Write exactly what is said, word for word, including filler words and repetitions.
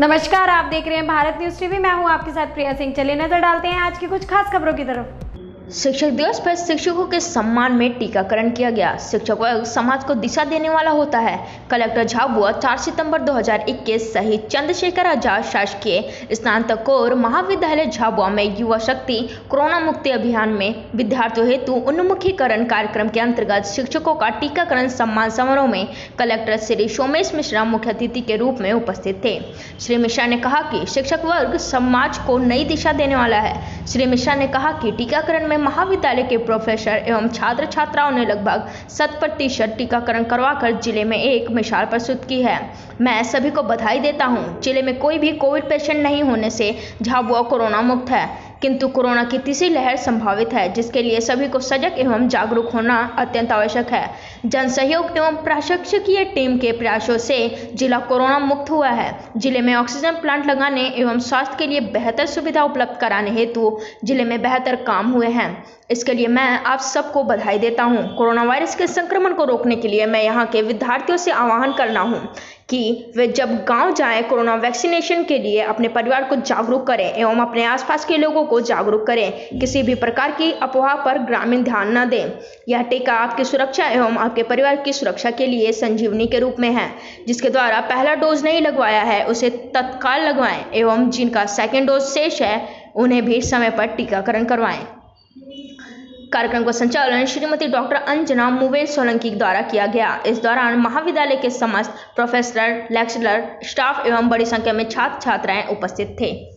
नमस्कार, आप देख रहे हैं भारत न्यूज टीवी। मैं हूं आपके साथ प्रिया सिंह। चलिए नजर डालते हैं आज की कुछ खास खबरों की तरफ। शिक्षक दिवस पर शिक्षकों के सम्मान में टीकाकरण किया गया। शिक्षक वर्ग समाज को दिशा देने वाला होता है। कलेक्टर झाबुआ चार सितंबर दो हज़ार इक्कीस शहीद चंद्रशेखर आजाद शासकीय स्नातकोत्तर महाविद्यालय झाबुआ में युवा शक्ति कोरोना मुक्ति अभियान में विद्यार्थियों हेतु उन्मुखीकरण कार्यक्रम के अंतर्गत शिक्षकों का टीकाकरण सम्मान समारोह में कलेक्टर श्री सोमेश मिश्रा मुख्य अतिथि के रूप में उपस्थित थे। श्री मिश्रा ने कहा कि शिक्षक वर्ग समाज को नई दिशा देने वाला है। श्री मिश्रा ने कहा कि टीकाकरण में महाविद्यालय के प्रोफेसर एवं छात्र छात्राओं ने लगभग शत प्रतिशत टीकाकरण करवाकर जिले में एक मिसाल प्रस्तुत की है। मैं सभी को बधाई देता हूं। जिले में कोई भी कोविड पेशेंट नहीं होने से झाबुआ कोरोना मुक्त है, किंतु कोरोना की तीसरी लहर संभावित है, जिसके लिए सभी को सजग एवं जागरूक होना अत्यंत आवश्यक है। जन सहयोग एवं प्रशासकीय टीम के प्रयासों से जिला कोरोना मुक्त हुआ है। जिले में ऑक्सीजन प्लांट लगाने एवं स्वास्थ्य के लिए बेहतर सुविधा उपलब्ध कराने हेतु जिले में बेहतर काम हुए हैं। इसके लिए मैं आप सबको बधाई देता हूं। कोरोना वायरस के संक्रमण को रोकने के लिए मैं यहाँ के विद्यार्थियों से आह्वान करना हूं कि वे जब गांव जाएं कोरोना वैक्सीनेशन के लिए अपने परिवार को जागरूक करें एवं अपने आसपास के लोगों को जागरूक करें। किसी भी प्रकार की अफवाह पर ग्रामीण ध्यान न दें। यह टीका आपकी सुरक्षा एवं आपके परिवार की सुरक्षा के लिए संजीवनी के रूप में है। जिसके द्वारा पहला डोज नहीं लगवाया है उसे तत्काल लगवाएं एवं जिनका सेकेंड डोज शेष है उन्हें भी समय पर टीकाकरण करवाएं। कार्यक्रम का संचालन श्रीमती डॉक्टर अंजना मुवेल सोलंकी द्वारा किया गया। इस दौरान महाविद्यालय के समस्त प्रोफेसर, लेक्चरर, स्टाफ एवं बड़ी संख्या में छात्र छात्राएं उपस्थित थे।